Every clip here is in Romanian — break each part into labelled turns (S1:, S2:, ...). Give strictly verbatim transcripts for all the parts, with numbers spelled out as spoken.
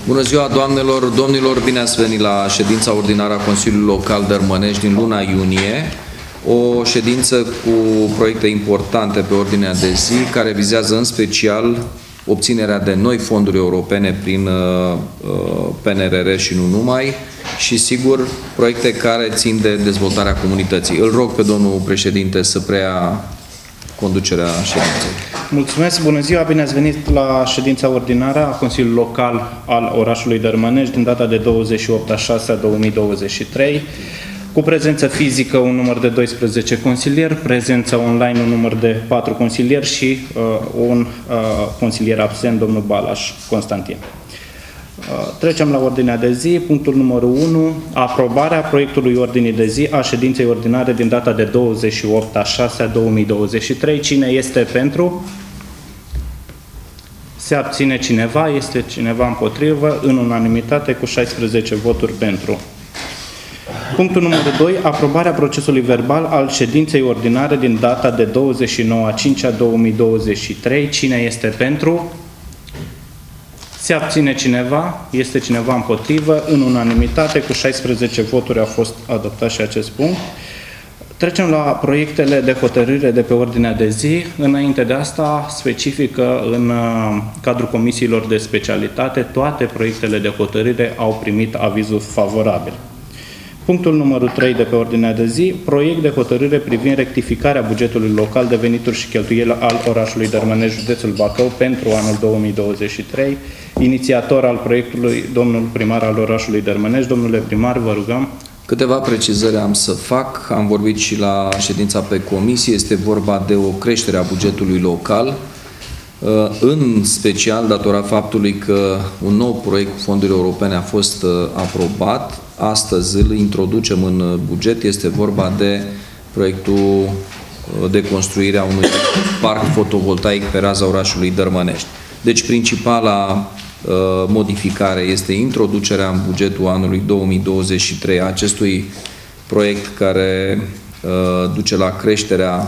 S1: Bună ziua, doamnelor, domnilor, bine ați venit la ședința ordinară a Consiliului Local Dărmănești din luna iunie. O ședință cu proiecte importante pe ordinea de zi, care vizează în special obținerea de noi fonduri europene prin uh, P N R R și nu numai, și sigur proiecte care țin de dezvoltarea comunității. Îl rog pe domnul președinte să preia conducerea ședinței.
S2: Mulțumesc, bună ziua, bine ați venit la ședința ordinară a Consiliului Local al orașului Dărmănești din data de douăzeci și opt a șasea două mii douăzeci și trei. Cu prezență fizică un număr de doisprezece consilieri, prezență online un număr de patru consilieri și uh, un uh, consilier absent, domnul Balaș Constantin. Uh, trecem la ordinea de zi. Punctul numărul unu. Aprobarea proiectului ordinii de zi a ședinței ordinare din data de douăzeci și opt a șasea două mii douăzeci și trei. Cine este pentru? Se abține cineva? Este cineva împotrivă? În unanimitate cu șaisprezece voturi pentru. Punctul numărul doi. Aprobarea procesului verbal al ședinței ordinare din data de douăzeci și nouă a cincea două mii douăzeci și trei. Cine este pentru? Se abține cineva? Este cineva împotrivă? În unanimitate cu șaisprezece voturi a fost adoptat și acest punct. Trecem la proiectele de hotărâre de pe ordinea de zi. Înainte de asta, specifică în cadrul comisiilor de specialitate, toate proiectele de hotărâre au primit avizul favorabil. Punctul numărul trei de pe ordinea de zi, proiect de hotărâre privind rectificarea bugetului local de venituri și cheltuieli al orașului Dărmănești, județul Bacău, pentru anul două mii douăzeci și trei. Inițiator al proiectului, domnul primar al orașului Dărmănești. Domnule primar, vă rugăm.
S1: Câteva precizări am să fac. Am vorbit și la ședința pe comisie. Este vorba de o creștere a bugetului local, în special datorat faptului că un nou proiect fonduri europene a fost aprobat. Astăzi îl introducem în buget. Este vorba de proiectul de construire a unui parc fotovoltaic pe raza orașului Dărmănești. Deci principala modificare este introducerea în bugetul anului două mii douăzeci și trei a acestui proiect, care duce la creșterea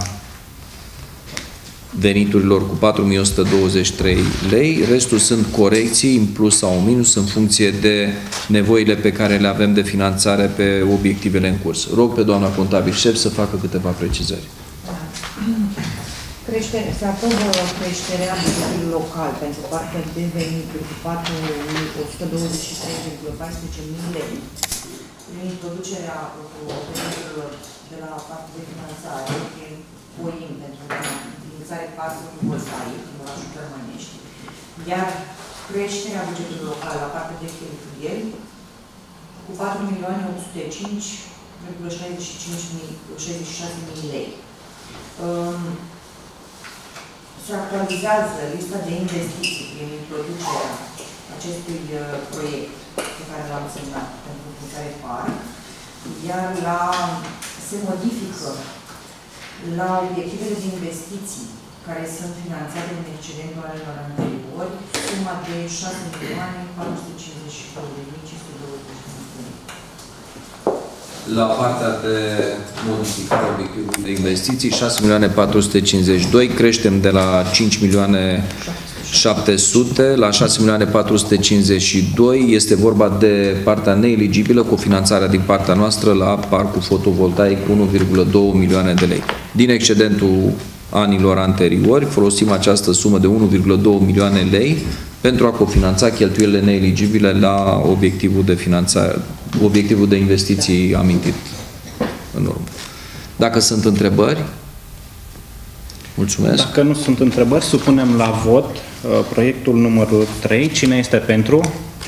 S1: veniturilor cu patru mii o sută douăzeci și trei lei. Restul sunt corecții în plus sau în minus în funcție de nevoile pe care le avem de finanțare pe obiectivele în curs. Rog pe doamna contabil șef să facă câteva precizări.
S3: Creștere, se aprobă creșterea bugetului local pentru partea de venituri cu patru mii o sută douăzeci și trei virgulă paisprezece mii lei prin introducerea veniturilor de la partea de finanțare prin O I M pentru finanțare parc fotovoltaic în orașul Dărmănești, iar creșterea bugetului local la partea de cheltuieli cu patru milioane opt sute cinci virgulă șaizeci și șase mii lei. Se actualizează lista de investiții prin introducerea acestui proiect pe care l-am semnat pentru finanțare parc, iar la, se modifică la obiectivele de investiții care sunt finanțate în excedentul anilor anteriori suma de șase milioane patru sute cincizeci și două de mii cinci sute douăzeci de lei.
S1: La partea de modificare a obiectivului de investiții, șase milioane patru sute cincizeci și doi, creștem de la cinci milioane șapte sute la șase milioane patru sute cincizeci și doi. Este vorba de partea neeligibilă cu finanțarea din partea noastră la parcul fotovoltaic unu virgulă doi milioane de lei. Din excedentul anilor anteriori folosim această sumă de unu virgulă doi milioane lei pentru a cofinanța cheltuielile neeligibile la obiectivul de finanțare, obiectivul de investiții amintit în urmă. Dacă sunt întrebări, mulțumesc.
S2: Dacă nu sunt întrebări, supunem la vot uh, proiectul numărul trei. Cine este pentru?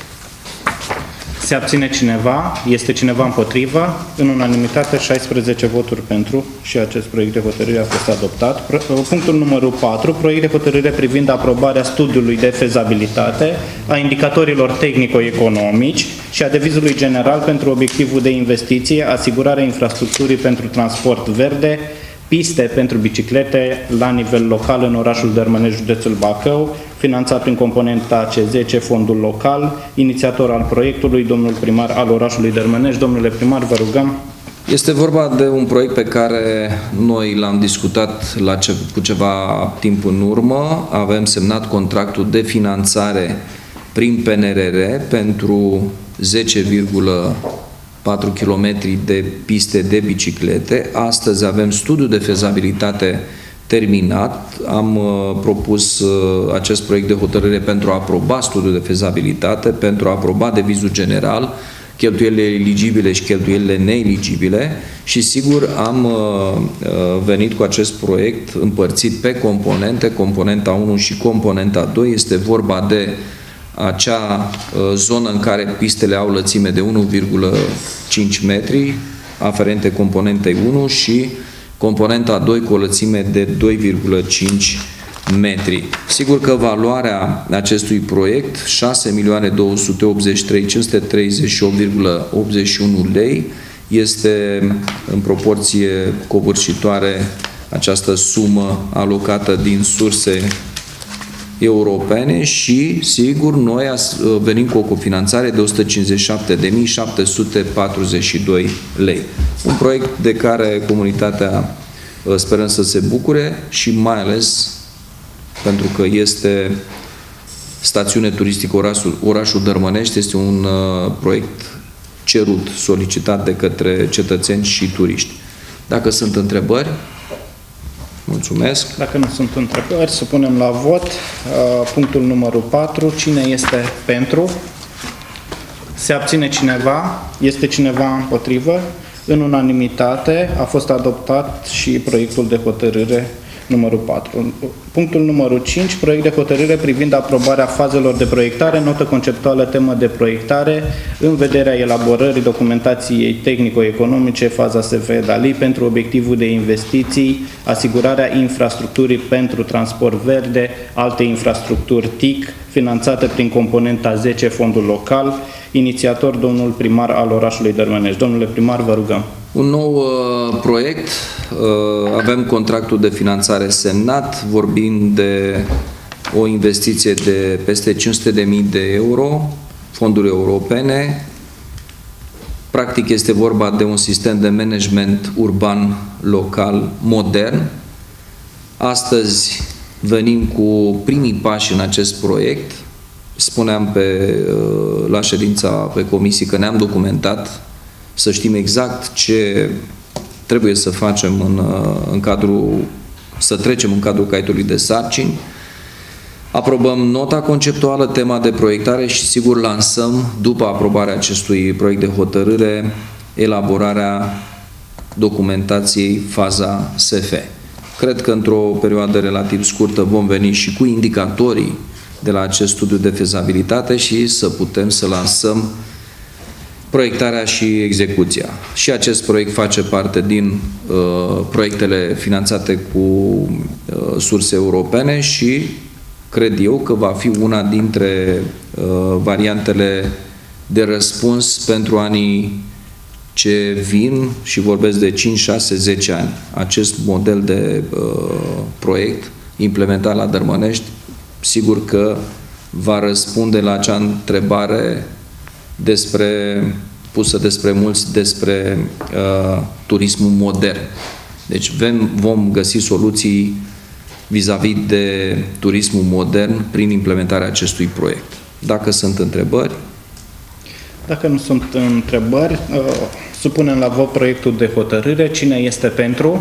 S2: Se abține cineva? Este cineva împotrivă? În unanimitate, șaisprezece voturi pentru și acest proiect de hotărâre a fost adoptat. Punctul numărul patru. Proiect de hotărâre privind aprobarea studiului de fezabilitate a indicatorilor tehnico-economici și a devizului general pentru obiectivul de investiție, asigurarea infrastructurii pentru transport verde, piste pentru biciclete la nivel local în orașul Dărmănești, județul Bacău, finanțat prin componenta C zece, fondul local, inițiator al proiectului, domnul primar al orașului Dărmănești. Domnule primar, vă rugăm.
S1: Este vorba de un proiect pe care noi l-am discutat la ce, cu ceva timp în urmă. Avem semnat contractul de finanțare prin P N R R pentru zece virgulă patru kilometri de piste de biciclete. Astăzi avem studiul de fezabilitate terminat. Am uh, propus uh, acest proiect de hotărâre pentru a aproba studiul de fezabilitate, pentru a aproba devizul general, cheltuielile eligibile și cheltuielile neeligibile și sigur am uh, venit cu acest proiect împărțit pe componente, componenta unu și componenta doi. Este vorba de acea uh, zonă în care pistele au lățime de unu virgulă cinci metri, aferente componentei unu, și componenta doi cu o lățime de doi virgulă cinci metri. Sigur că valoarea acestui proiect, șase milioane două sute optzeci și trei mii cinci sute treizeci și opt virgulă optzeci și unu lei, este în proporție covârșitoare această sumă alocată din surse europene și, sigur, noi venim cu o cofinanțare de o sută cincizeci și șapte de mii șapte sute patruzeci și doi lei. Un proiect de care comunitatea sperăm să se bucure și mai ales pentru că este stațiune turistică orașul, orașul Dărmănești, este un uh, proiect cerut, solicitat de către cetățeni și turiști. Dacă sunt întrebări, mulțumesc.
S2: Dacă nu sunt întrebări, să punem la vot. Uh, punctul numărul patru. Cine este pentru? Se abține cineva? Este cineva împotrivă? În unanimitate a fost adoptat și proiectul de hotărâre numărul patru. Punctul numărul cinci. Proiect de hotărâre privind aprobarea fazelor de proiectare, notă conceptuală, temă de proiectare, în vederea elaborării documentației tehnico-economice, faza S V Dali, pentru obiectivul de investiții, asigurarea infrastructurii pentru transport verde, alte infrastructuri T I C, finanțate prin componenta zece, fondul local, inițiator domnul primar al orașului Dărmănești. Domnule primar, vă rugăm.
S1: Un nou uh, proiect, uh, avem contractul de finanțare semnat, vorbim de o investiție de peste cinci sute de mii de euro, fonduri europene. Practic este vorba de un sistem de management urban local modern. Astăzi venim cu primii pași în acest proiect. Spuneam pe, uh, la ședința pe comisii că ne-am documentat să știm exact ce trebuie să facem în, în cadrul, să trecem în cadrul caietului de sarcini. Aprobăm nota conceptuală, tema de proiectare și, sigur, lansăm, după aprobarea acestui proiect de hotărâre, elaborarea documentației faza S F. Cred că într-o perioadă relativ scurtă vom veni și cu indicatorii de la acest studiu de fezabilitate și să putem să lansăm proiectarea și execuția. Și acest proiect face parte din uh, proiectele finanțate cu uh, surse europene și cred eu că va fi una dintre uh, variantele de răspuns pentru anii ce vin și vorbesc de cinci, șase, zece ani. Acest model de uh, proiect implementat la Dărmănești, sigur că va răspunde la acea întrebare despre, pusă despre mulți despre uh, turismul modern. Deci vom, vom găsi soluții vis-a-vis -vis de turismul modern prin implementarea acestui proiect. Dacă sunt întrebări?
S2: Dacă nu sunt întrebări, uh, supunem la vot proiectul de hotărâre. Cine este pentru?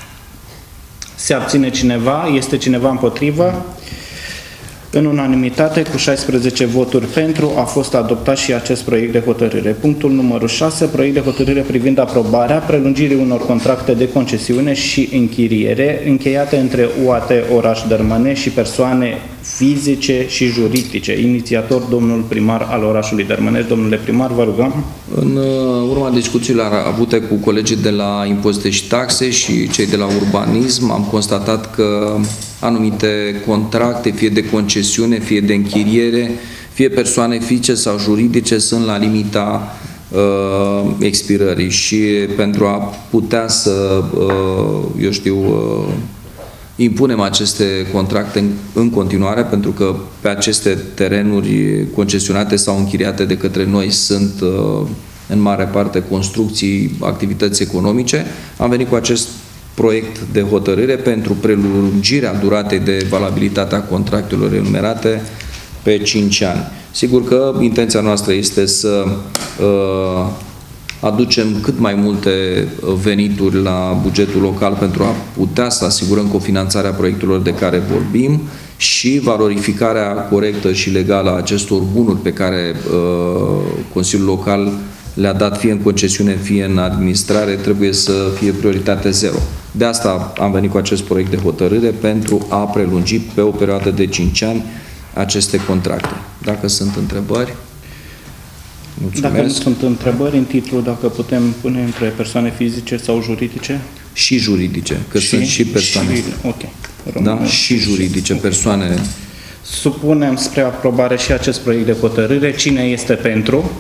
S2: Se abține cineva? Este cineva împotrivă? În unanimitate, cu șaisprezece voturi pentru, a fost adoptat și acest proiect de hotărâre. Punctul numărul șase, proiect de hotărâre privind aprobarea prelungirii unor contracte de concesiune și închiriere încheiate între U A T Oraș Dărmănești și persoane fizice și juridice. Inițiator, domnul primar al orașului Dărmănești. Domnule primar, vă rugăm.
S1: În urma discuțiilor avute cu colegii de la impozite și taxe și cei de la urbanism, am constatat că anumite contracte, fie de concesiune, fie de închiriere, fie persoane fizice sau juridice, sunt la limita uh, expirării și pentru a putea să, uh, eu știu, uh, impunem aceste contracte în, în continuare, pentru că pe aceste terenuri concesionate sau închiriate de către noi sunt uh, în mare parte construcții, activități economice, am venit cu acest proiect de hotărâre pentru prelungirea duratei de valabilitate a contractelor enumerate pe cinci ani. Sigur că intenția noastră este să uh, aducem cât mai multe venituri la bugetul local pentru a putea să asigurăm cofinanțarea proiectelor de care vorbim și valorificarea corectă și legală a acestor bunuri pe care uh, Consiliul Local le-a dat fie în concesiune, fie în administrare, trebuie să fie prioritate zero. De asta am venit cu acest proiect de hotărâre, pentru a prelungi pe o perioadă de cinci ani aceste contracte. Dacă sunt întrebări? Mulțumesc.
S2: Dacă nu sunt întrebări, în titlu, dacă putem pune între persoane fizice sau juridice?
S1: Și juridice, că și, sunt și persoane. Și,
S2: ok.
S1: Da? Și juridice, persoane.
S2: Supunem spre aprobare și acest proiect de hotărâre. Cine este pentru?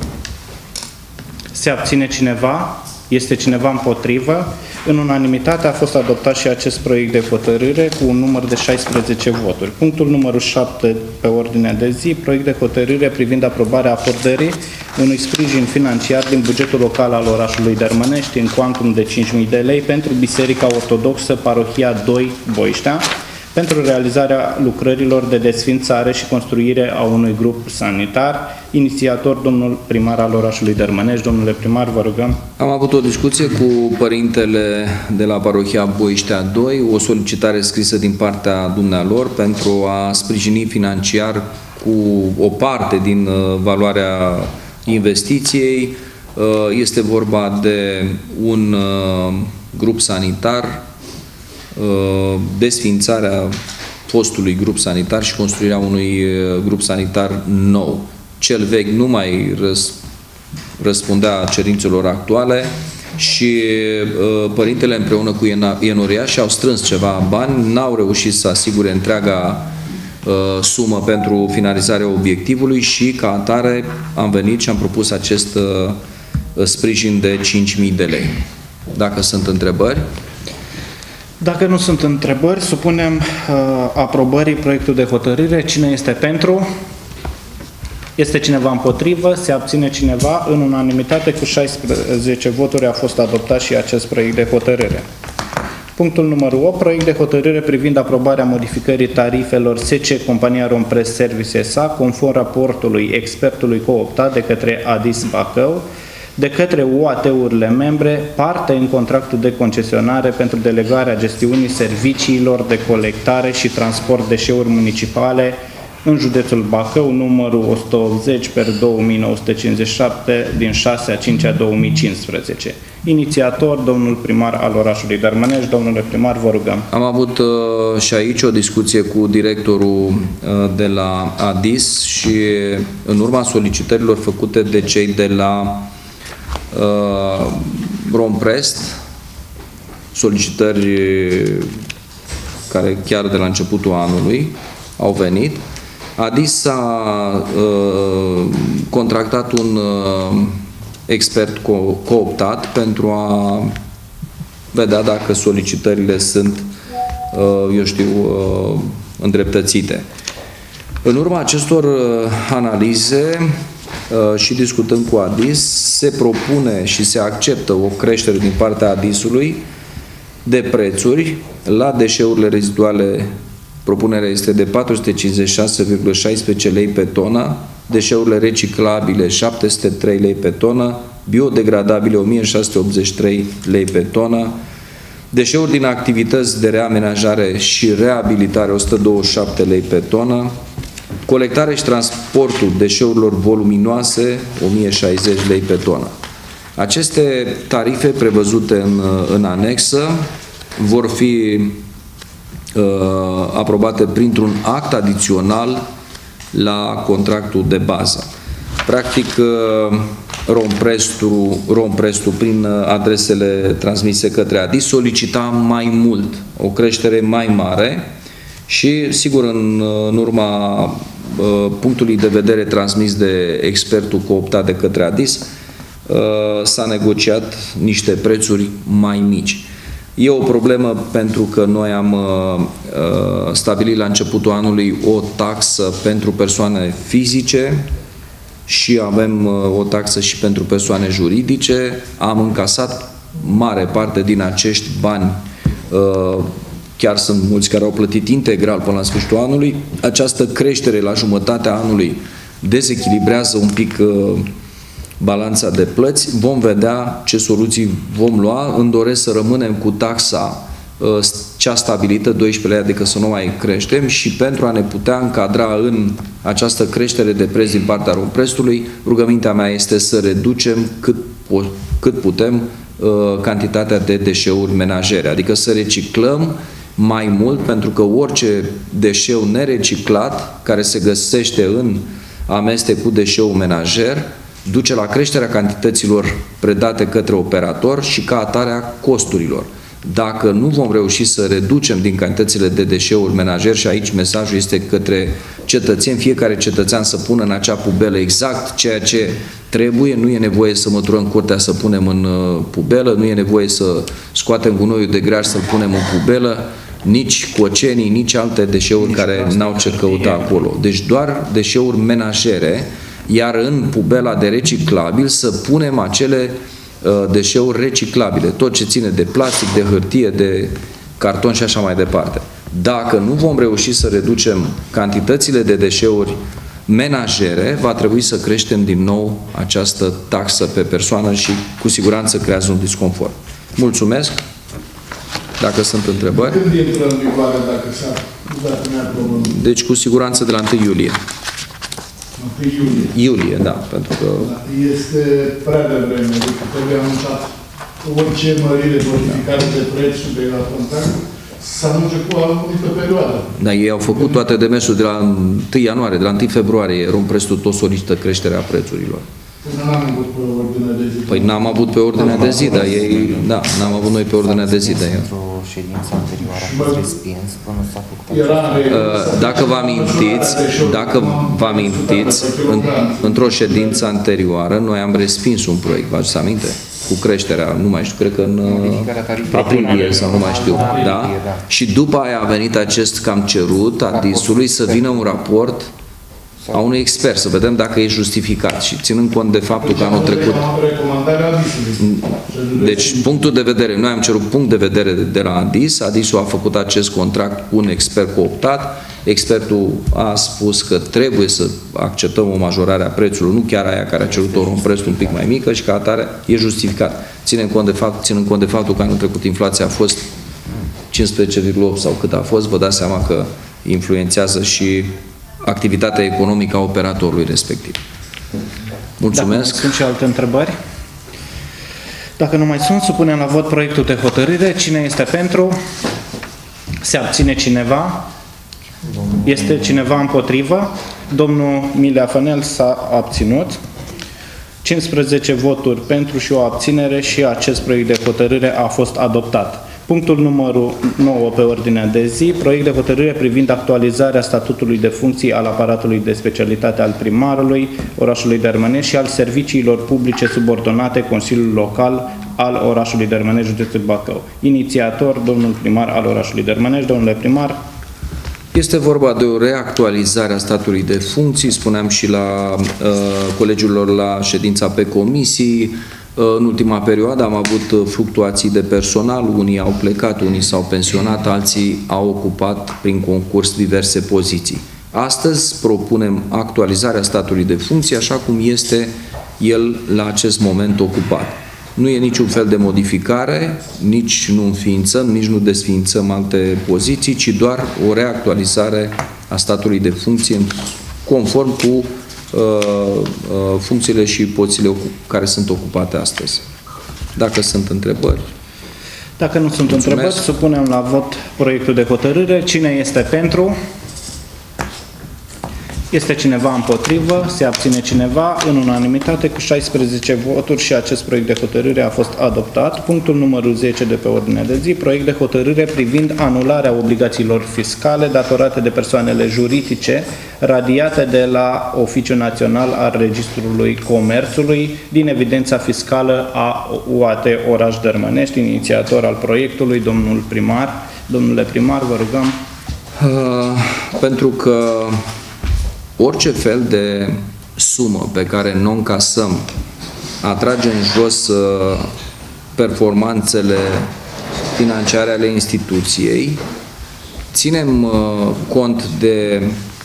S2: Se abține cineva? Este cineva împotrivă? În unanimitate a fost adoptat și acest proiect de hotărâre cu un număr de șaisprezece voturi. Punctul numărul șapte pe ordinea de zi, proiect de hotărâre privind aprobarea acordării unui sprijin financiar din bugetul local al orașului Dărmănești în cuantum de cinci mii de lei pentru Biserica Ortodoxă Parohia doi Boiștea, pentru realizarea lucrărilor de desfințare și construire a unui grup sanitar. Inițiator, domnul primar al orașului Dărmănești. Domnule primar, vă rugăm.
S1: Am avut o discuție cu părintele de la Parohia Boiștea doi, o solicitare scrisă din partea dumnealor pentru a sprijini financiar cu o parte din valoarea investiției. Este vorba de un grup sanitar, desfințarea fostului grup sanitar și construirea unui grup sanitar nou. Cel vechi nu mai răs, răspundea cerințelor actuale și uh, părintele împreună cu Enoria și-au strâns ceva bani, n-au reușit să asigure întreaga uh, sumă pentru finalizarea obiectivului și ca atare am venit și am propus acest uh, sprijin de cinci mii de lei. Dacă sunt întrebări?
S2: Dacă nu sunt întrebări, supunem uh, aprobării proiectul de hotărâre. Cine este pentru? Este cineva împotrivă? Se abține cineva? În unanimitate, cu șaisprezece voturi, a fost adoptat și acest proiect de hotărâre. Punctul numărul opt. Proiect de hotărâre privind aprobarea modificării tarifelor S C Compania Romprest Service S A, conform raportului expertului cooptat de către Adis Bacău, de către U A T-urile membre, parte în contractul de concesionare pentru delegarea gestiunii serviciilor de colectare și transport deșeuri municipale în județul Bacău, numărul o sută optzeci pe două mii nouă sute cincizeci și șapte, din șase a cincea două mii cincisprezece. Inițiator, domnul primar al orașului Dărmănești. Domnule primar, vă rugăm.
S1: Am avut uh, și aici o discuție cu directorul uh, de la Adis și în urma solicitărilor făcute de cei de la uh, Romprest, solicitări care chiar de la începutul anului au venit, Adis a uh, contractat un uh, expert co cooptat pentru a vedea dacă solicitările sunt, uh, eu știu, uh, îndreptățite. În urma acestor uh, analize uh, și discutând cu Adis, se propune și se acceptă o creștere din partea Adisului de prețuri la deșeurile reziduale. Propunerea este de patru sute cincizeci și șase virgulă șaisprezece lei pe tonă, deșeurile reciclabile șapte sute trei lei pe tonă, biodegradabile o mie șase sute optzeci și trei lei pe tonă, deșeuri din activități de reamenajare și reabilitare o sută douăzeci și șapte lei pe tonă, colectare și transportul deșeurilor voluminoase o mie șaizeci lei pe tonă. Aceste tarife prevăzute în, în anexă vor fi uh, aprobate printr-un act adițional la contractul de bază. Practic, uh, Romprestul, Romprestul, prin adresele transmise către Adis, solicita mai mult, o creștere mai mare și, sigur, în, în urma uh, punctului de vedere transmis de expertul cooptat de către Adis, uh, s-a negociat niște prețuri mai mici. E o problemă pentru că noi am uh, stabilit la începutul anului o taxă pentru persoane fizice și avem uh, o taxă și pentru persoane juridice. Am încasat mare parte din acești bani uh, chiar sunt mulți care au plătit integral până la sfârșitul anului, această creștere la jumătatea anului dezechilibrează un pic uh, balanța de plăți. Vom vedea ce soluții vom lua. Îmi doresc să rămânem cu taxa uh, cea stabilită, doisprezece lei, adică să nu mai creștem, și pentru a ne putea încadra în această creștere de preț din partea romprestului, rugămintea mea este să reducem cât, cât putem uh, cantitatea de deșeuri menajere, adică să reciclăm mai mult, pentru că orice deșeu nereciclat care se găsește în amestec cu deșeul menajer duce la creșterea cantităților predate către operator și ca atare a costurilor. Dacă nu vom reuși să reducem din cantitățile de deșeuri menajer, și aici mesajul este către cetățeni, fiecare cetățean să pună în acea pubelă exact ceea ce trebuie, nu e nevoie să măturăm curtea să punem în pubelă, nu e nevoie să scoatem gunoiul de greaj să-l punem în pubelă, nici cocenii, nici alte deșeuri nici care n-au ce căuta acolo. Deci doar deșeuri menajere, iar în pubela de reciclabil să punem acele uh, deșeuri reciclabile, tot ce ține de plastic, de hârtie, de carton și așa mai departe. Dacă nu vom reuși să reducem cantitățile de deșeuri menajere, va trebui să creștem din nou această taxă pe persoană și cu siguranță creează un disconfort. Mulțumesc! Dacă sunt întrebări.
S4: Când intră în vigoare, dacă s-a aprobăm?
S1: Deci cu siguranță de la întâi iulie.
S4: întâi iulie.
S1: Iulie, da, pentru că...
S4: Este prea devreme, deci trebuie anunțat orice mărire, modificare de preț și de la contract, să anunce cu o anumită perioadă.
S1: Da, ei au făcut toate demersurile de la întâi ianuarie, de la întâi februarie, Romprestul tot solicită creșterea prețurilor.
S4: Până n-am avut pe ordinea de zi.
S1: Păi n-am avut pe ordinea de zi, dar ei, da, n-am avut noi pe ordinea de zi, dar eu.
S5: Într-o ședință anterioară a fost respins până s-a făcut.
S1: Dacă vă amintiți, dacă vă amintiți, într-o ședință anterioară, noi am respins un proiect, vă aduceți aminte? Cu creșterea, nu mai știu, cred că în aprilie sau nu mai știu, da? Și după aia a venit acest că am cerut a D I S-ului să vină un raport a unui expert, să vedem dacă e justificat și ținând cont de faptul că anul trecut... Deci, punctul de vedere, noi am cerut punct de vedere de la A D I S, A D I S-ul a făcut acest contract cu un expert cooptat, expertul a spus că trebuie să acceptăm o majorare a prețului, nu chiar aia care a cerut o Romprest un pic mai mică și ca atare e justificat. Ținând cont de, fapt, ținând cont de faptul că anul trecut inflația a fost cincisprezece virgulă opt sau cât a fost, vă dați seama că influențează și activitatea economică a operatorului respectiv. Mulțumesc.
S2: Da, sunt și alte întrebări? Dacă nu mai sunt, supunem la vot proiectul de hotărâre. Cine este pentru? Se abține cineva? Este cineva împotrivă? Domnul Milea Fănel s-a abținut. cincisprezece voturi pentru și o abținere și acest proiect de hotărâre a fost adoptat. Punctul numărul nouă pe ordinea de zi, proiect de hotărâre privind actualizarea statutului de funcții al aparatului de specialitate al primarului orașului Dermănești și al serviciilor publice subordonate Consiliului Local al orașului Dermănești, județul Bacău. Inițiator, domnul primar al orașului Dermănești. Domnule primar.
S1: Este vorba de o reactualizare a statului de funcții, spuneam și la uh, colegilor la ședința pe comisii. În ultima perioadă am avut fluctuații de personal, unii au plecat, unii s-au pensionat, alții au ocupat prin concurs diverse poziții. Astăzi propunem actualizarea statului de funcții așa cum este el la acest moment ocupat. Nu e niciun fel de modificare, nici nu înființăm, nici nu desființăm alte poziții, ci doar o reactualizare a statului de funcție conform cu funcțiile și pozițiile care sunt ocupate astăzi. Dacă sunt întrebări.
S2: Dacă nu sunt
S1: Mulțumesc.
S2: întrebări, supunem la vot proiectul de hotărâre. Cine este pentru? Este cineva împotrivă? Se abține cineva? În unanimitate, cu șaisprezece voturi și acest proiect de hotărâre a fost adoptat. Punctul numărul zece de pe ordinea de zi, proiect de hotărâre privind anularea obligațiilor fiscale datorate de persoanele juridice radiate de la Oficiul Național al Registrului Comerțului din evidența fiscală a U A T Oraș Dermănești, inițiator al proiectului, domnul primar. Domnule primar, vă rugăm.
S1: Uh, pentru că orice fel de sumă pe care nu o încasăm atrage în jos uh, performanțele financiare ale instituției ținem uh, cont de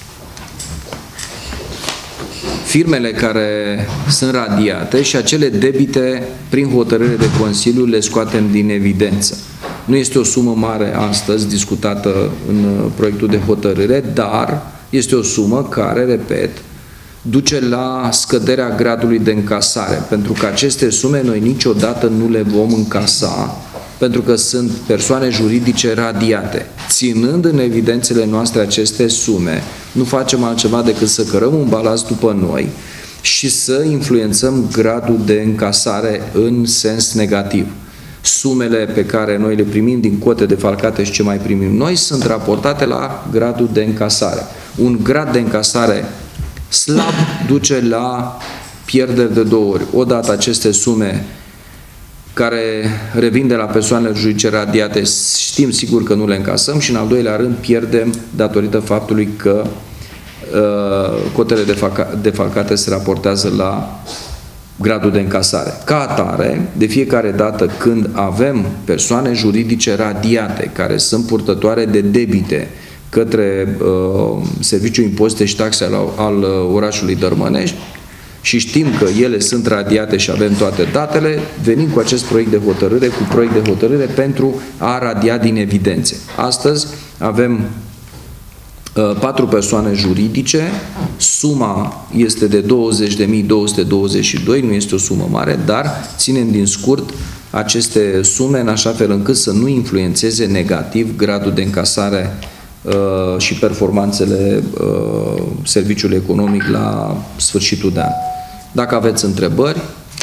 S1: firmele care sunt radiate și acele debite prin hotărâre de Consiliu le scoatem din evidență. Nu este o sumă mare astăzi discutată în proiectul de hotărâre, dar este o sumă care, repet, duce la scăderea gradului de încasare, pentru că aceste sume noi niciodată nu le vom încasa, pentru că sunt persoane juridice radiate. Ținând în evidențele noastre aceste sume, nu facem altceva decât să cărăm un balast după noi și să influențăm gradul de încasare în sens negativ. Sumele pe care noi le primim din cote defalcate și ce mai primim noi sunt raportate la gradul de încasare. Un grad de încasare slab duce la pierderi de două ori. Odată aceste sume care revin de la persoanele juridice radiate, știm sigur că nu le încasăm și în al doilea rând pierdem datorită faptului că uh, cotele defalca defalcate se raportează la gradul de încasare. Ca atare, de fiecare dată când avem persoane juridice radiate care sunt purtătoare de debite către uh, Serviciul Impozite și Taxe al, al uh, orașului Dărmănești și știm că ele sunt radiate și avem toate datele, venim cu acest proiect de hotărâre, cu proiect de hotărâre pentru a radia din evidențe. Astăzi avem uh, patru persoane juridice, suma este de douăzeci de mii două sute douăzeci și doi, nu este o sumă mare, dar ținem din scurt aceste sume în așa fel încât să nu influențeze negativ gradul de încasare uh, și performanțele uh, serviciului economic la sfârșitul de an. Dacă aveți întrebări...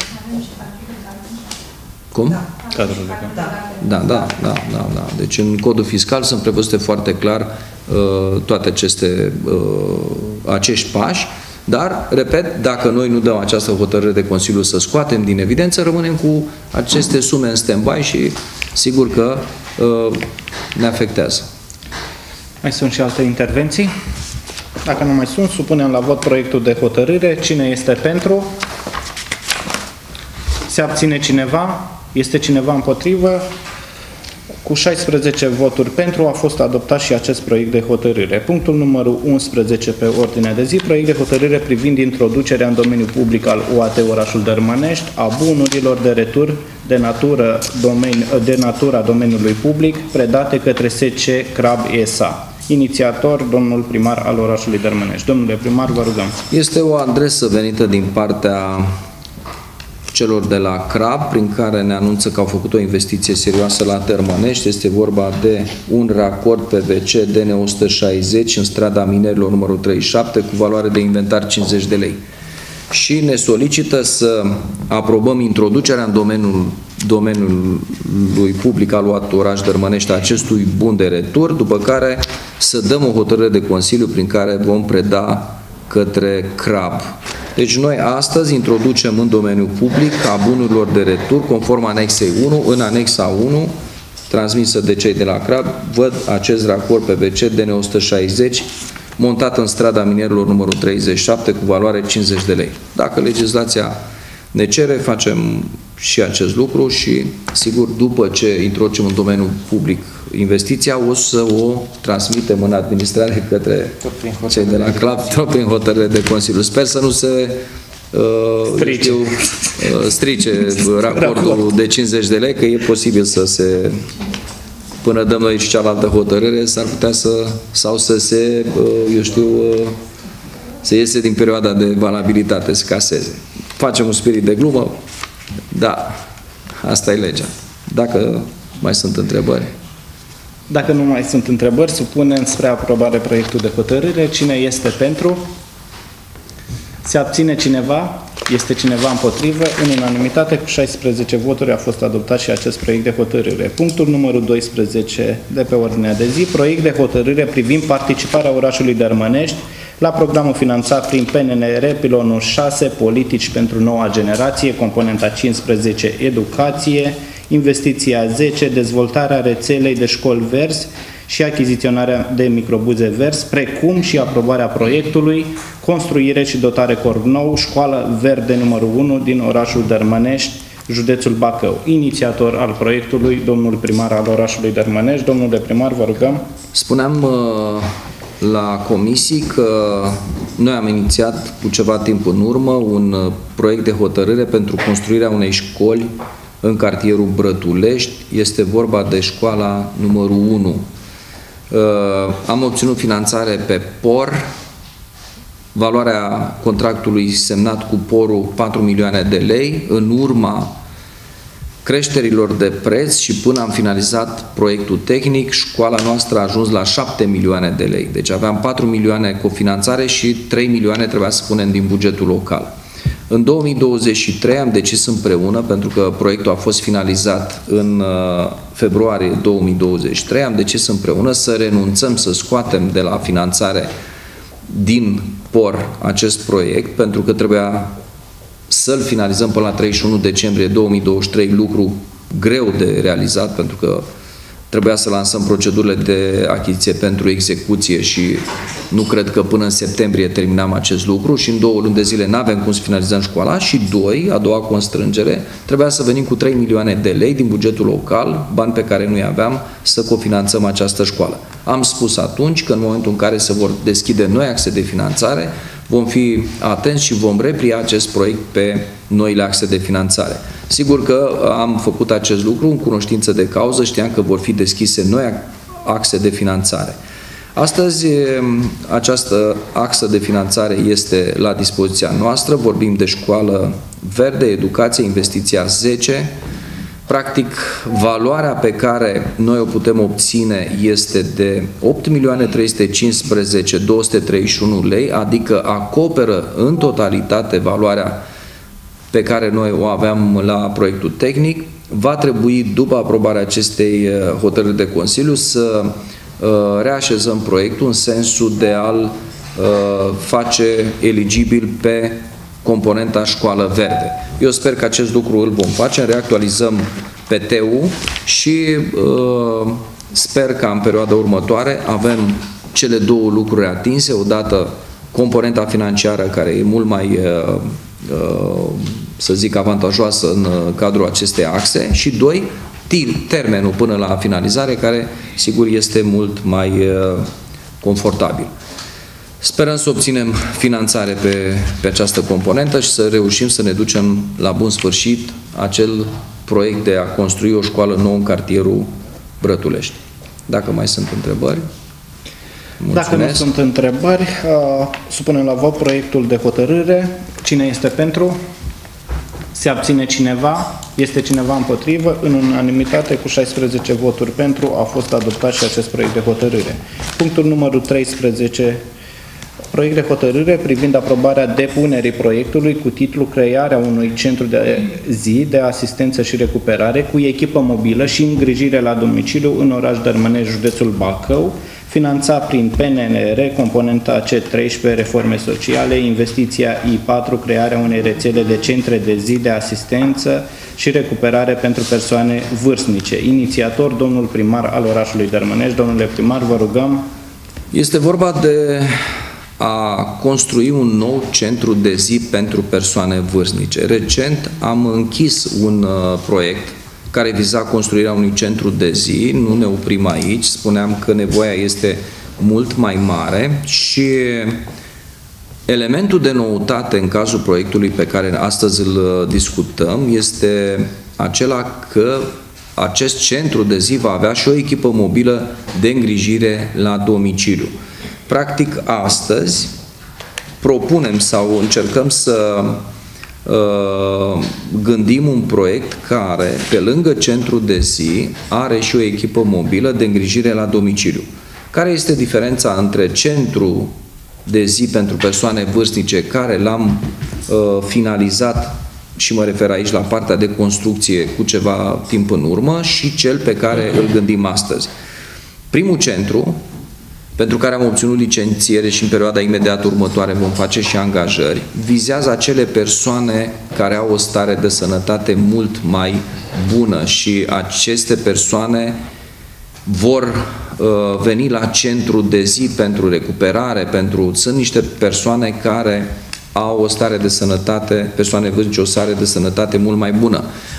S1: Cum? Da. Da, da, da, da, da. Deci în codul fiscal sunt prevăzute foarte clar uh, toate aceste uh, acești pași, dar, repet, dacă noi nu dăm această hotărâre de Consiliu să scoatem din evidență, rămânem cu aceste sume în stand-by și sigur că uh, ne afectează.
S2: Mai sunt și alte intervenții? Dacă nu mai sunt, supunem la vot proiectul de hotărâre. Cine este pentru? Se abține cineva? Este cineva împotrivă? Cu șaisprezece voturi pentru a fost adoptat și acest proiect de hotărâre. Punctul numărul unsprezece pe ordinea de zi, proiect de hotărâre privind introducerea în domeniul public al U A T Orașul Dărmănești a bunurilor de retur de natură domeni, de natura domeniului public predate către S C Crab S A. Inițiator, domnul primar al orașului Dărmănești. Domnule primar, vă rugăm.
S1: Este o adresă venită din partea celor de la Crab, prin care ne anunță că au făcut o investiție serioasă la Dărmănești. Este vorba de un racord P V C D N o sută șaizeci în strada Minerilor numărul treizeci și șapte cu valoare de inventar cincizeci de lei. Și ne solicită să aprobăm introducerea în domeniul, domeniului public al U A T Oraș Dărmănești a acestui bun de retur, după care să dăm o hotărâre de Consiliu prin care vom preda către Crab. Deci noi astăzi introducem în domeniul public a bunurilor de retur, conform anexei unu, în anexa unu, transmisă de cei de la Crab, văd acest raport P V C D N o sută șaizeci, montat în strada Minerilor numărul treizeci și șapte, cu valoare cincizeci de lei. Dacă legislația ne cere, facem și acest lucru și, sigur, după ce introducem în domeniul public investiția, o să o transmitem în administrare către cei de la Crab, tot prin hotărâre de Consiliu. Sper să nu se uh, strice, știu, uh, strice raportul de cincizeci de lei, că e posibil să se... Până dăm noi și cealaltă hotărâre, s-ar putea să, sau să se, eu știu, să iese din perioada de valabilitate, să caseze. Facem un spirit de glumă, da, asta e legea. Dacă mai sunt întrebări.
S2: Dacă nu mai sunt întrebări, supunem spre aprobare proiectul de hotărâre. Cine este pentru? Se abține cineva? Este cineva împotrivă? În unanimitate, cu șaisprezece voturi, a fost adoptat și acest proiect de hotărâre. Punctul numărul doisprezece de pe ordinea de zi, proiect de hotărâre privind participarea orașului Dărmănești la programul finanțat prin P N N R, pilonul șase, politici pentru noua generație, componenta cincisprezece, educație, investiția zece, dezvoltarea rețelei de școli verzi și achiziționarea de microbuze verzi, precum și aprobarea proiectului, construire și dotare corp nou, școală verde numărul unu din orașul Dărmănești, județul Bacău. Inițiator al proiectului, domnul primar al orașului Dărmănești. Domnule primar, vă rugăm.
S1: Spuneam la comisii că noi am inițiat cu ceva timp în urmă un proiect de hotărâre pentru construirea unei școli în cartierul Brătulești. Este vorba de școala numărul unu. Am obținut finanțare pe P O R. Valoarea contractului semnat cu P O R-ul patru milioane de lei. În urma creșterilor de preț și până am finalizat proiectul tehnic, școala noastră a ajuns la șapte milioane de lei. Deci aveam patru milioane cofinanțare și trei milioane trebuia să punem din bugetul local. În două mii douăzeci și trei am decis împreună, pentru că proiectul a fost finalizat în februarie două mii douăzeci și trei, am decis împreună să renunțăm, să scoatem de la finanțare din P O R acest proiect, pentru că trebuia să-l finalizăm până la treizeci și unu decembrie două mii douăzeci și trei, lucru greu de realizat, pentru că trebuia să lansăm procedurile de achiziție pentru execuție și nu cred că până în septembrie terminam acest lucru și în două luni de zile nu avem cum să finalizăm școala. Și doi, a doua constrângere, trebuia să venim cu trei milioane de lei din bugetul local, bani pe care nu-i aveam, să cofinanțăm această școală. Am spus atunci că în momentul în care se vor deschide noi axe de finanțare, vom fi atenți și vom replia acest proiect pe noile axe de finanțare. Sigur că am făcut acest lucru în cunoștință de cauză, știam că vor fi deschise noi axe de finanțare. Astăzi această axă de finanțare este la dispoziția noastră, vorbim de școală verde, educație, investiția zece. Practic, valoarea pe care noi o putem obține este de opt milioane trei sute cincisprezece mii două sute treizeci și unu lei, adică acoperă în totalitate valoarea pe care noi o aveam la proiectul tehnic. Va trebui, după aprobarea acestei hotărâri de Consiliu, să reașezăm proiectul în sensul de a-l face eligibil pe componenta școală verde. Eu sper că acest lucru îl vom face, reactualizăm P T-ul și uh, sper că în perioada următoare avem cele două lucruri atinse, odată componenta financiară care e mult mai, uh, uh, să zic, avantajoasă în cadrul acestei axe și doi, termenul până la finalizare, care sigur este mult mai uh, confortabil. Sperăm să obținem finanțare pe, pe această componentă și să reușim să ne ducem la bun sfârșit acel proiect de a construi o școală nouă în cartierul Brătulești. Dacă mai sunt întrebări. Mulțumesc.
S2: Dacă nu sunt întrebări, uh, supunem la vot proiectul de hotărâre. Cine este pentru? Se abține cineva? Este cineva împotrivă? În unanimitate, cu șaisprezece voturi pentru, a fost adoptat și acest proiect de hotărâre. Punctul numărul treisprezece. Proiect de hotărâre privind aprobarea depunerii proiectului cu titlul Crearea unui centru de zi de asistență și recuperare cu echipă mobilă și îngrijire la domiciliu în oraș Dărmănești, județul Bacău, finanțat prin P N L R, componenta C treisprezece, reforme sociale, investiția I patru, crearea unei rețele de centre de zi de asistență și recuperare pentru persoane vârstnice. Inițiator, domnul primar al orașului Dărmănești. Domnule primar, vă rugăm.
S1: Este vorba de a construi un nou centru de zi pentru persoane vârstnice. Recent am închis un uh, proiect care viza construirea unui centru de zi, nu ne oprim aici, spuneam că nevoia este mult mai mare și elementul de noutate în cazul proiectului pe care astăzi îl discutăm este acela că acest centru de zi va avea și o echipă mobilă de îngrijire la domiciliu. Practic, astăzi propunem sau încercăm să uh, gândim un proiect care, pe lângă centru de zi, are și o echipă mobilă de îngrijire la domiciliu. Care este diferența între centru de zi pentru persoane vârstnice, care l-am uh, finalizat, și mă refer aici la partea de construcție cu ceva timp în urmă, și cel pe care îl gândim astăzi? Primul centru, pentru care am obținut licențiere și în perioada imediat următoare vom face și angajări, vizează acele persoane care au o stare de sănătate mult mai bună și aceste persoane vor uh, veni la centru de zi pentru recuperare, pentru... Sunt niște persoane care au o stare de sănătate, persoane vârstnice, o stare de sănătate mult mai bună.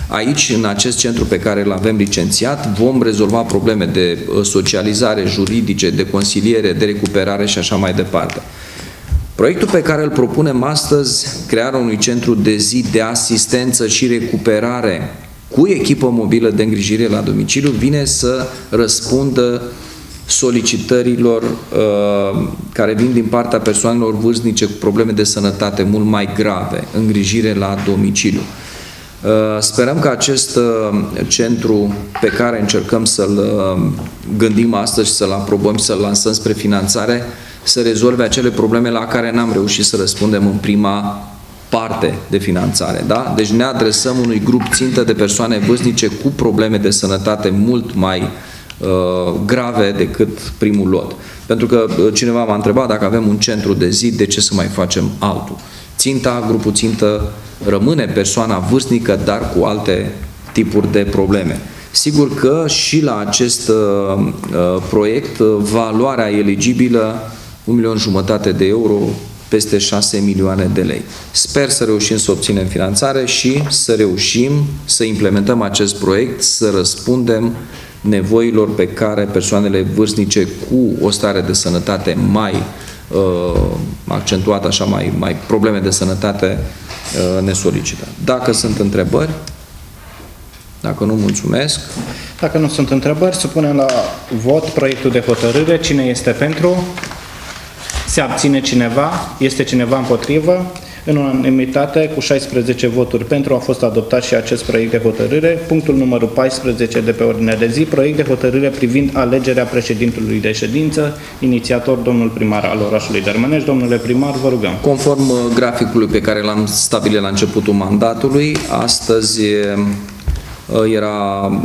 S1: Aici, în acest centru pe care îl avem licențiat, vom rezolva probleme de socializare, juridice, de consiliere, de recuperare și așa mai departe. Proiectul pe care îl propunem astăzi, crearea unui centru de zi de asistență și recuperare cu echipă mobilă de îngrijire la domiciliu, vine să răspundă solicitărilor uh, care vin din partea persoanelor vârstnice cu probleme de sănătate mult mai grave, îngrijire la domiciliu. Uh, sperăm că acest uh, centru pe care încercăm să-l uh, gândim astăzi și să-l aprobăm și să-l lansăm spre finanțare, să rezolve acele probleme la care n-am reușit să răspundem în prima parte de finanțare. Da? Deci ne adresăm unui grup țintă de persoane vârstnice cu probleme de sănătate mult mai uh, grave decât primul lot. Pentru că uh, cineva m-a întrebat dacă avem un centru de zi, de ce să mai facem altul? Ținta, grupul țintă rămâne persoana vârstnică, dar cu alte tipuri de probleme. Sigur că și la acest uh, uh, proiect uh, valoarea eligibilă un milion jumătate de euro, peste șase milioane de lei. Sper să reușim să obținem finanțare și să reușim să implementăm acest proiect, să răspundem nevoilor pe care persoanele vârstnice cu o stare de sănătate mai uh, accentuată, așa, mai, mai probleme de sănătate uh, ne solicită. Dacă sunt întrebări, dacă nu, mulțumesc.
S2: Dacă nu sunt întrebări, supunem la vot proiectul de hotărâre. Cine este pentru? Se abține cineva? Este cineva împotrivă? În unanimitate, cu șaisprezece voturi pentru, a fost adoptat și acest proiect de hotărâre. Punctul numărul paisprezece de pe ordinea de zi, proiect de hotărâre privind alegerea președintelui de ședință, inițiator domnul primar al orașului Dărmănești. Domnule primar, vă rugăm.
S1: Conform graficului pe care l-am stabilit la începutul mandatului, astăzi era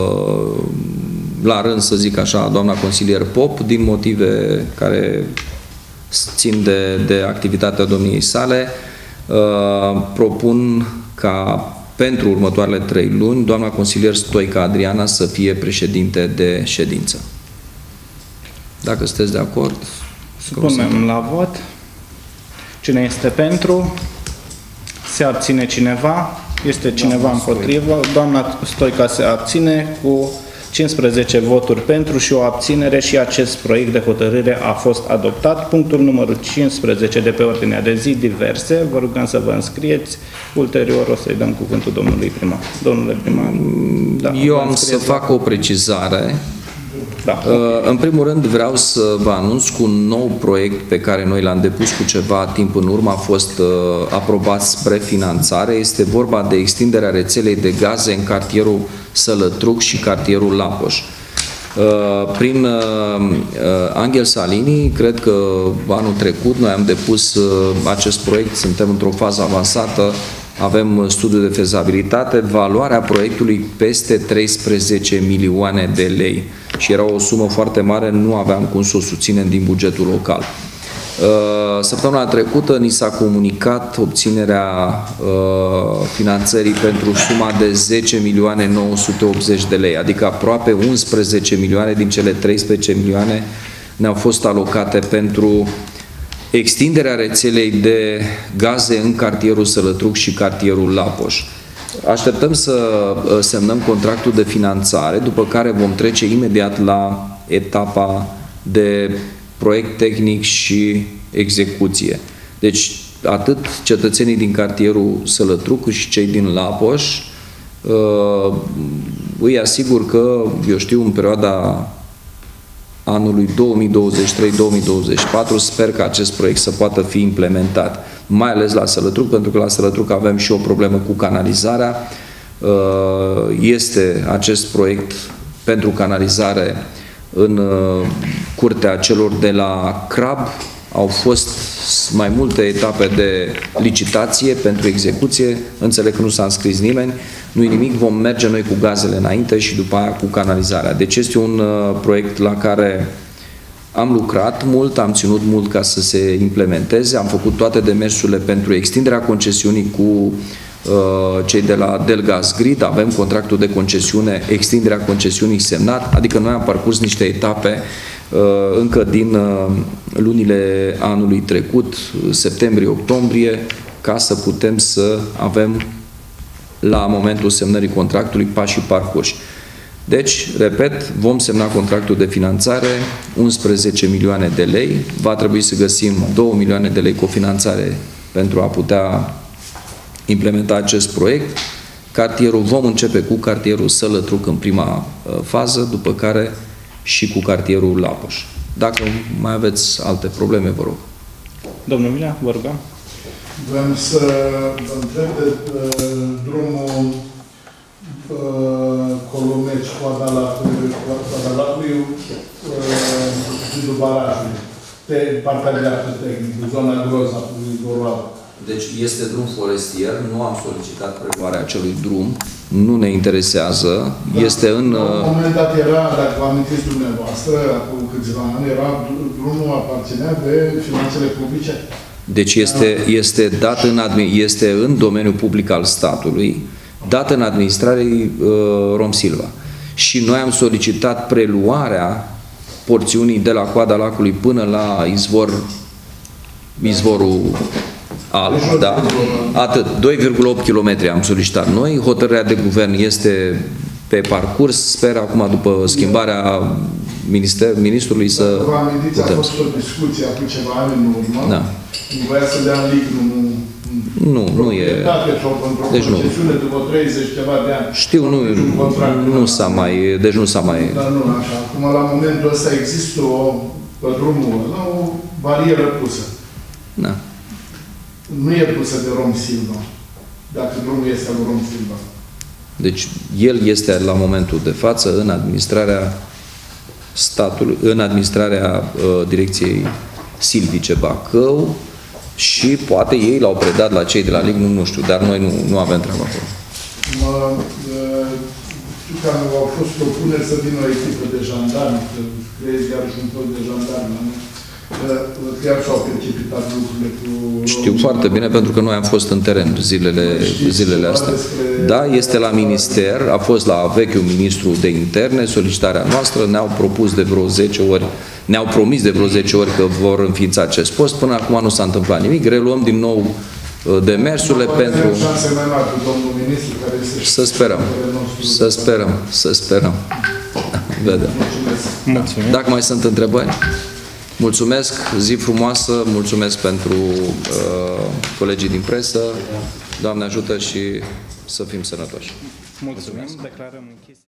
S1: la rând, să zic așa, doamna consilier Pop, din motive care țin de, de activitatea domniei sale, uh, propun ca pentru următoarele trei luni doamna consilier Stoica Adriana să fie președinte de ședință. Dacă sunteți de acord,
S2: supunem la vot. Cine este pentru? Se abține cineva? Este cineva împotrivă? Doamna Stoica se abține cu cincisprezece voturi pentru și o abținere și acest proiect de hotărâre a fost adoptat. Punctul numărul cincisprezece de pe ordinea de zi, diverse. Vă rugăm să vă înscrieți. Ulterior o să-i dăm cuvântul domnului primar. Domnule primar.
S1: Da, eu am să fac o precizare.
S2: Da.
S1: În primul rând vreau să vă anunț cu un nou proiect pe care noi l-am depus cu ceva timp în urmă, a fost aprobat spre finanțare. Este vorba de extinderea rețelei de gaze în cartierul Sălătruc și cartierul Lapoș. Prin Angel Salini, cred că anul trecut noi am depus acest proiect, suntem într-o fază avansată, avem studiu de fezabilitate, valoarea proiectului peste treisprezece milioane de lei și era o sumă foarte mare, nu aveam cum să o susținem din bugetul local. Săptămâna trecută ni s-a comunicat obținerea finanțării pentru suma de zece milioane nouă sute optzeci de lei, adică aproape unsprezece milioane din cele treisprezece milioane ne-au fost alocate pentru extinderea rețelei de gaze în cartierul Sălătruc și cartierul Lapoș. Așteptăm să semnăm contractul de finanțare, după care vom trece imediat la etapa de proiect tehnic și execuție. Deci, atât cetățenii din cartierul Sălătruc cât și cei din Lapoș, îi asigur că, eu știu, în perioada anului două mii douăzeci și trei două mii douăzeci și patru, sper că acest proiect să poată fi implementat, mai ales la Sălătruc, pentru că la Sălătruc avem și o problemă cu canalizarea. Este acest proiect pentru canalizare în curtea celor de la Crab. Au fost mai multe etape de licitație pentru execuție, înțeleg că nu s-a înscris nimeni, nu-i nimic, vom merge noi cu gazele înainte și după aia cu canalizarea. Deci este un uh, proiect la care am lucrat mult, am ținut mult ca să se implementeze, am făcut toate demersurile pentru extinderea concesiunii cu uh, cei de la Delgas Grid, avem contractul de concesiune, extinderea concesiunii semnat, adică noi am parcurs niște etape încă din lunile anului trecut, septembrie-octombrie, ca să putem să avem la momentul semnării contractului pașii parcurși. Deci, repet, vom semna contractul de finanțare, unsprezece milioane de lei, va trebui să găsim două milioane de lei cofinanțare pentru a putea implementa acest proiect. Cartierul, vom începe cu cartierul Sălătruc în prima uh, fază, după care și cu cartierul Lapăș. Dacă mai aveți alte probleme, vă rog.
S2: Domnul Milea, vă rugăm.
S4: Vreau să vă întreb de uh, drumul uh, Columeci, Coada Lacului, Coada Lacului, zidul barajului, pe partea dreaptă tehnică, zona Groza, Goroală.
S1: Deci este drum forestier, nu am solicitat preluarea acelui drum, nu ne interesează, da, este în...
S4: La un moment dat era, dacă vă amintiți dumneavoastră, acum câțiva ani, era drumul aparținea de finanțele publice.
S1: Deci este, este, dat în, este în domeniul public al statului, dat în administrare uh, Rom Silva. Și noi am solicitat preluarea porțiunii de la Coada Lacului până la izvor, izvorul Alb, da? Atât, doi virgulă opt kilometri am solicitat noi, hotărârea de guvern este pe parcurs, sper acum după schimbarea minister, ministrului să
S4: vă amintiți, a fost o discuție acum ceva ani în urmă, da. Voia să dea în lic, nu,
S1: nu, nu e...
S4: Deci nu. După treizeci ceva de ani.
S1: Știu, nu, nu s-a mai... Deci nu s-a mai...
S4: Dar nu așa. Acum, la momentul ăsta, există o, pe drumul ăla, o barieră pusă.
S1: Da.
S4: Nu e pusă de Rom Silva, dacă drumul este al Rom Silva.
S1: Deci, el este, la momentul de față, în administrarea statului, în administrarea uh, direcției Silvice Bacău și poate ei l-au predat la cei de la Lig, nu, nu știu, dar noi nu, nu avem treabă acolo.
S4: Mă, știu că au fost propuneri să vină o echipă de jandarmi, că creezi iar și un fel de jandarmi, chiar s-au precipitat lucrurile cu...
S1: Știu foarte bine, pentru că noi am fost în teren zilele, zilele astea. Da, este la minister, a fost la vechiul ministru de interne, solicitarea noastră, ne-au propus de vreo zece ori, ne-au promis de vreo zece ori că vor înființa acest post, până acum nu s-a întâmplat nimic, reluăm din nou demersurile pentru... Să sperăm, să sperăm, să sperăm. Vedem. Dacă mai sunt întrebări? Mulțumesc, zi frumoasă, mulțumesc pentru uh, colegii din presă. Doamne ajută și să fim sănătoși.
S2: Mulțumim, declarăm închis.